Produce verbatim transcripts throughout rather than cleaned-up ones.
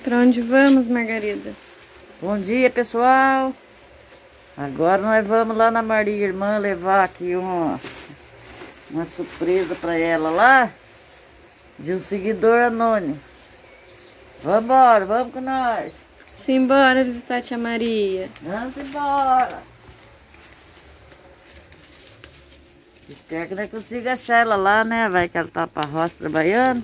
Pra onde vamos, Margarida? Bom dia, pessoal. Agora nós vamos lá na Maria Irmã levar aqui uma, uma surpresa para ela lá, de um seguidor anônimo. Vamos embora, vamos com nós. Simbora visitar a tia Maria. Vamos embora. Espero que nós consiga achar ela lá, né? Vai que ela tá pra roça trabalhando.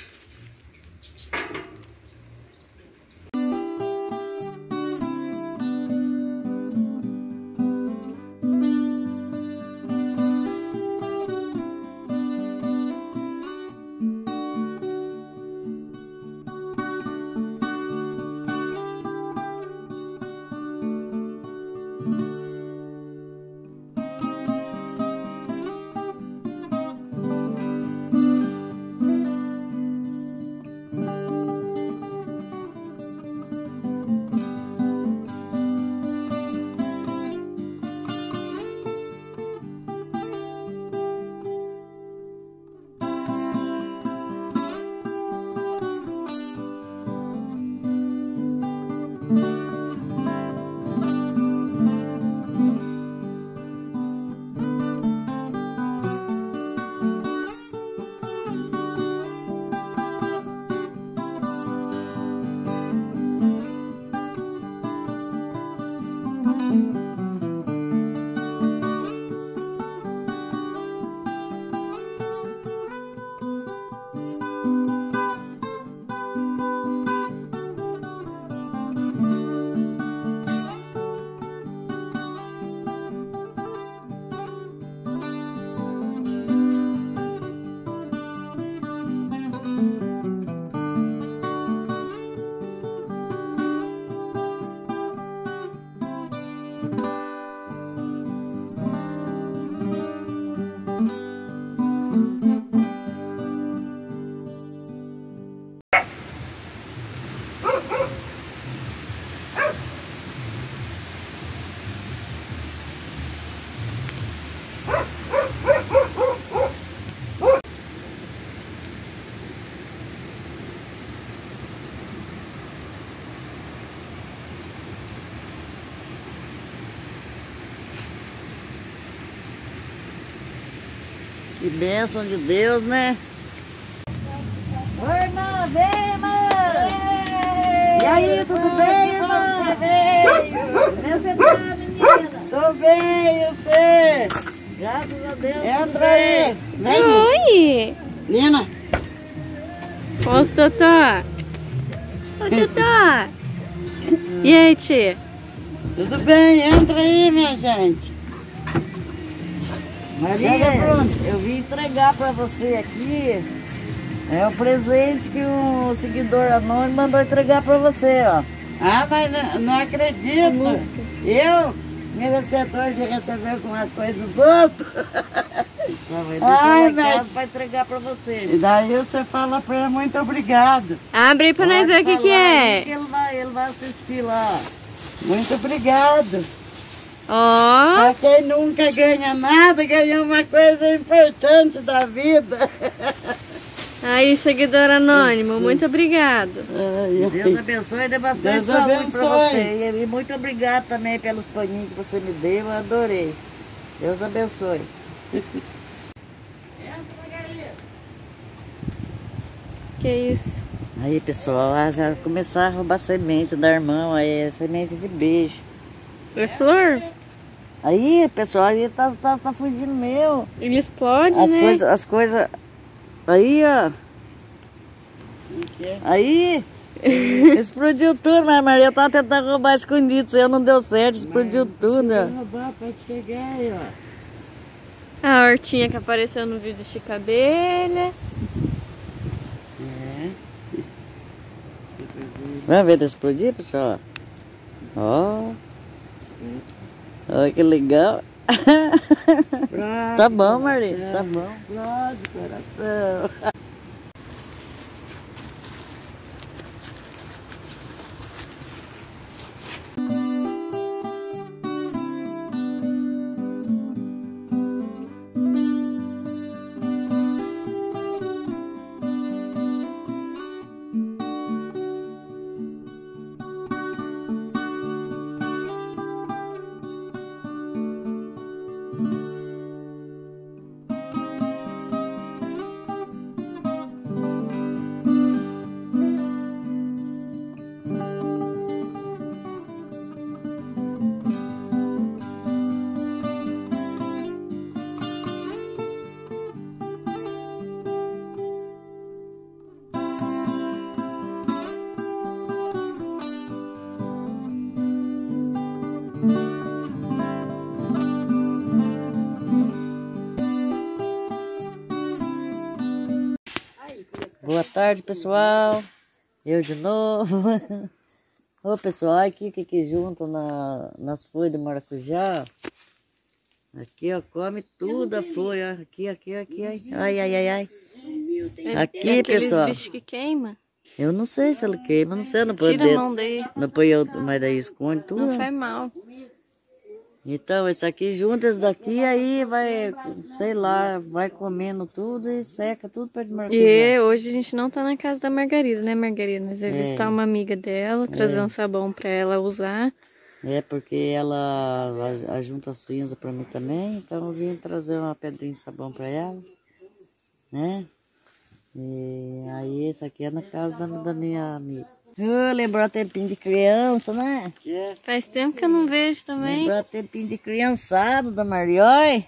Que bênção de Deus, né? Oi, irmã, vem, irmã! E aí, tudo bem, irmã? Você veio! Como você tá, menina? Tô bem, eu sei! Graças a Deus. Entra aí! Vem! Oi! Nina! Ô, Totó! Ô, Totó! E aí, tia? Tudo bem? Entra aí, minha gente! Maria, Chega, Bruno. eu vim entregar para você aqui. É o presente que um seguidor anônimo mandou entregar para você, ó. Ah, mas não, não acredito! Eu, merecedor de receber alguma coisa dos outros? Não, vai Ai, deixar lá em mas- casa para entregar para você. E daí você fala pra ele muito obrigado. Abre aí pra nós ver o que que Ele, é. vai, ele vai assistir lá. Muito obrigado. Ó, Pra quem nunca ganha nada, ganhou uma coisa importante da vida. aí, seguidor anônimo, muito obrigado. Ai, Deus ai. abençoe e dê bastante Deus saúde para abençoe. você. E muito obrigado também pelos paninhos que você me deu, eu adorei. Deus abençoe. Que isso? Aí, pessoal, ah, já começaram a roubar semente da irmã, aí é semente de beijo. É flor? Aí, pessoal, aí tá, tá, tá fugindo meu. Ele explode, As né? coisas, as coisas. Aí, ó. Aí. Explodiu tudo, mas a Maria tava tentando roubar escondido, isso aí não deu certo, explodiu tudo, Se ó. roubar, pode pegar aí, ó. A hortinha que apareceu no vídeo de Chica Abelha. É. Vamos ver de explodir, pessoal? Ó. Olha que legal. Explode, Tá bom, Maria, coração. tá bom. Explode, coração. Boa tarde, pessoal. Eu de novo. Ô, pessoal, aqui que aqui junto na, nas folhas de maracujá. Aqui, ó, come tudo a folha. Aqui, aqui, aqui. Ai, ai, ai, ai. Aqui, é pessoal. bichos que queima. Eu não sei se ela queima, não sei, não põe Tira a mão daí. Não põe eu, mas daí esconde tudo. Não faz mal. Então, esse aqui junto, esse daqui, aí vai, sei lá, vai comendo tudo e seca tudo perto de maracujá. E hoje a gente não tá na casa da Margarida, né, Margarida? Nós vamos É. visitar uma amiga dela, trazer É. um sabão pra ela usar. É, porque ela ajunta cinza pra mim também, então eu vim trazer uma pedrinha de sabão pra ela, né? E aí esse aqui é na casa da, da minha amiga. Oh, lembrou o tempinho de criança, né? É. Faz tempo que eu não vejo também. Lembrou o tempinho de criançada da Marioi.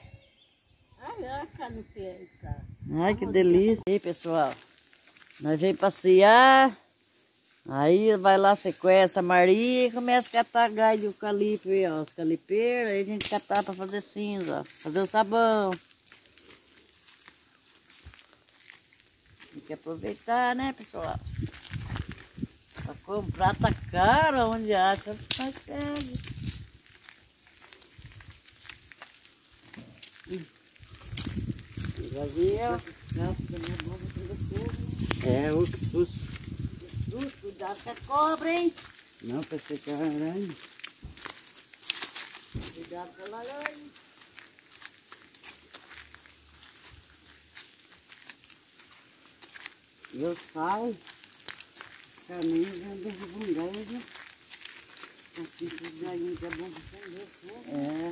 Ai, que delícia. E aí, pessoal, nós veio passear, aí vai lá, sequestra a Maria e começa a catar galho de eucalipto, aí, ó, os calipeiros, aí a gente catar pra fazer cinza, ó, fazer o sabão. Tem que aproveitar, né, pessoal? Pra comprar tá caro, onde acha, mas pega. Brasil. É, o que susto. Cuidado com a cobra, hein? Não, pensei que era aranha. Cuidado com a aranha. E eu saio, os caminhos já derrubam um galho. Assim, os galhinhos que é bom pra prender fogo. É.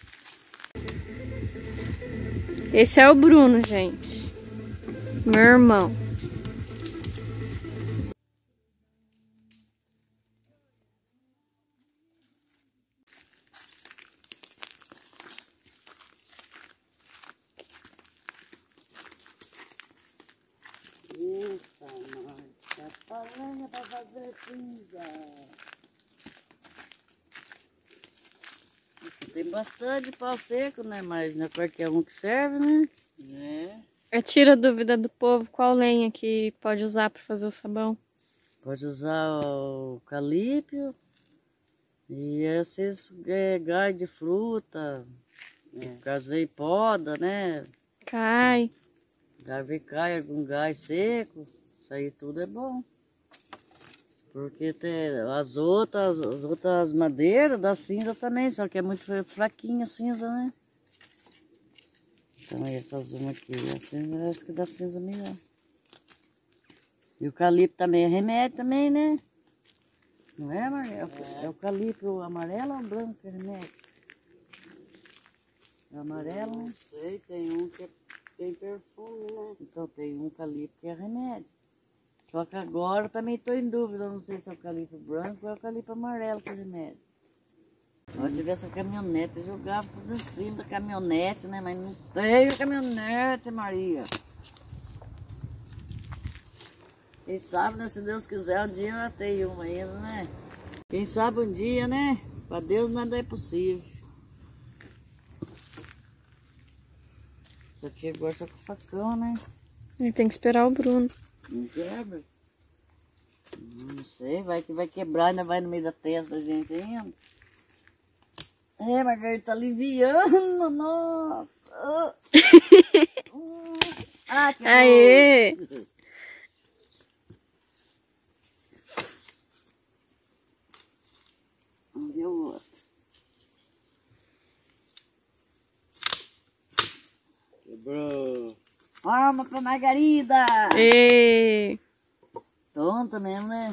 Esse é o Bruno, gente. Meu irmão. Eita, nós tá falando pra fazer cinza. Tem bastante pau seco, né? Mas não é qualquer um que serve, né? É. Tira a dúvida do povo, qual lenha que pode usar para fazer o sabão? Pode usar o eucalipto e esses é, galhos de fruta, É. caso aí poda, né? Cai. Galho cai, algum gás seco, isso aí tudo é bom. Porque tem as outras, as outras madeiras da cinza também, só que é muito fraquinha a cinza, né? Então essas uma aqui, a cinza, eu acho que dá cinza melhor. E o eucalipto também é remédio também, né? Não é, amarelo? É. É eucalipto amarelo ou branco que é remédio? É amarelo, Não né? sei, tem um que tem perfume, né? Então tem um eucalipto que é remédio. Só que agora eu também estou em dúvida, não sei se é eucalipto branco ou eucalipto amarelo que é remédio. Se tivesse uma caminhonete, eu jogava tudo em cima da caminhonete, né? Mas não tem caminhonete, Maria. Quem sabe, né? Se Deus quiser, um dia eu tenho uma ainda, né? Quem sabe um dia, né? Para Deus nada é possível. Isso aqui agora só com facão, né? Ele tem que esperar o Bruno. Não quebra? Não sei, vai que vai quebrar, ainda vai no meio da testa da gente ainda. É, Margarida tá aliviando, nossa. Ah, que Aê! bom. Vamos ver o outro. Quebrou. Palma pra Margarida! Ê! Tonta mesmo, né?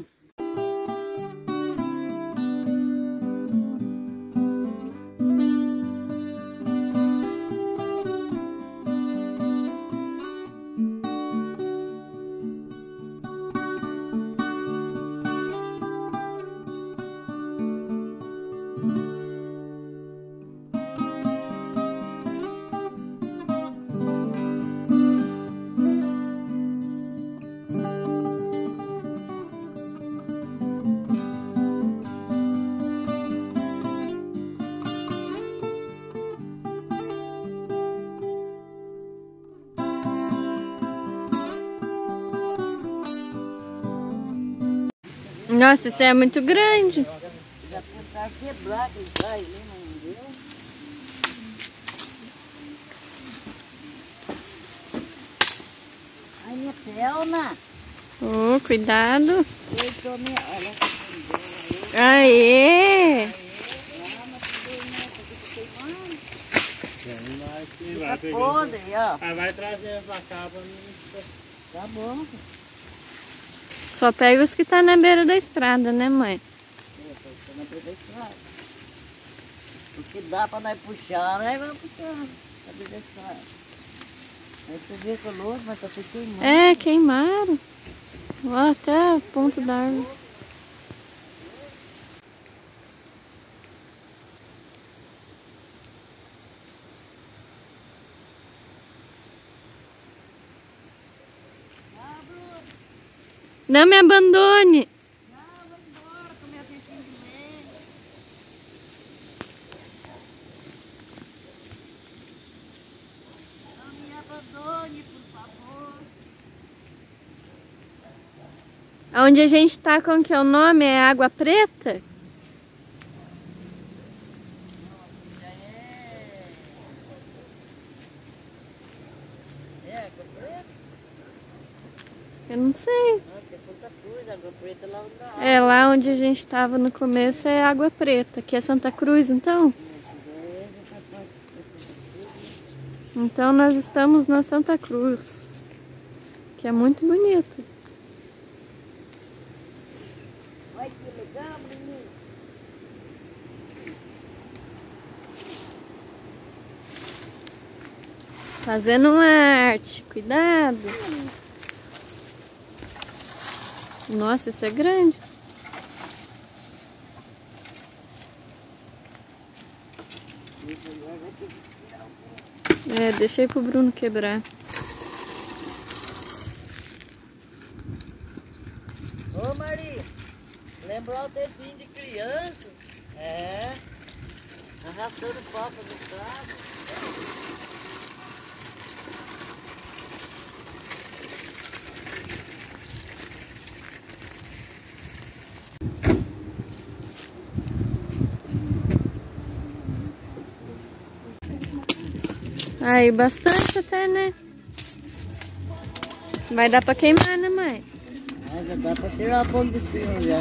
Nossa, isso é muito grande. Já tentar quebrar aquele trem ali, não deu. Ai, minha perna. Oh, cuidado. Eu tô minha... Olha, Aê! fica podre, ó. Ah, vai trazer pra cá pra mim. Tá bom. Só pega os que tá na beira da estrada, né, mãe? O que dá pra nós puxar, nós vamos puxar. Cadê deixar? Aí você vê que o louco, mas tá tudo queimando. É, queimaram. Ó, até a ponta da árvore. Não me abandone. Não, vou embora com minha vizinha de leite. Não me abandone, por favor. Onde a gente tá, como que é o nome? É Água Preta? Já é... É, Água Preta? Eu não sei. Não, que é Santa Cruz, Água Preta lá onde dá. É, lá onde a gente tava no começo é Água Preta. Aqui é Santa Cruz, então? Então nós estamos na Santa Cruz, que é muito bonito. Olha que legal, menino. Fazendo uma arte, cuidado. Nossa, isso é grande. É, deixei pro Bruno quebrar. Ô Maria, lembrou o tempinho de criança? É. Arrastando papo no estrada. Aí, bastante até, né? Vai dar pra queimar, né, mãe? Ah, já dá pra tirar a ponta de cima já.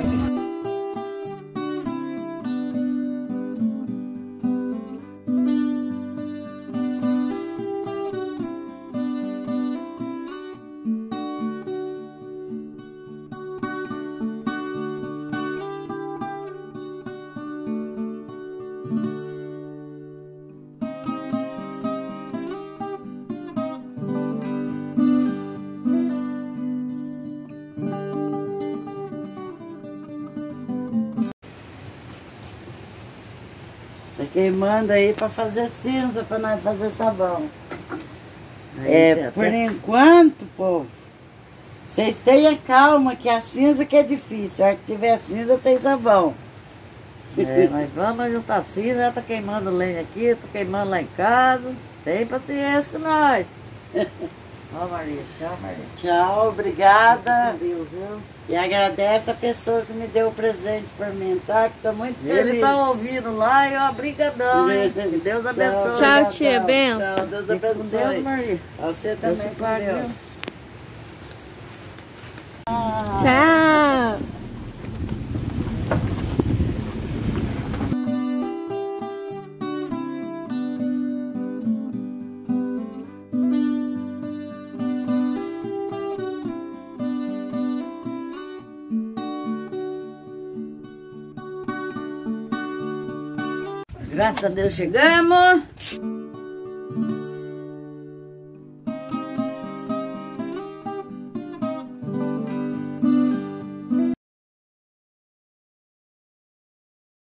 Tá queimando aí pra fazer cinza, pra nós fazer sabão. Aí, é, por até... enquanto, povo, vocês tenham calma que a cinza que é difícil. A hora que tiver cinza tem sabão. É, mas vamos juntar cinza, ela tá queimando lenha aqui, tô queimando lá em casa. Tem paciência com nós. Ó, Maria, tchau, Maria. Tchau, obrigada. Deus, viu? E agradece a pessoa que me deu o presente para mim, tá? Que tô muito feliz. Ele tá ouvindo lá e ó, brigadão, hein? Que Deus abençoe. Tchau, tchau tia, benção. Tchau, Deus abençoe. Com Deus, Maria. Você também, com Deus. Tchau. Graças a Deus chegamos.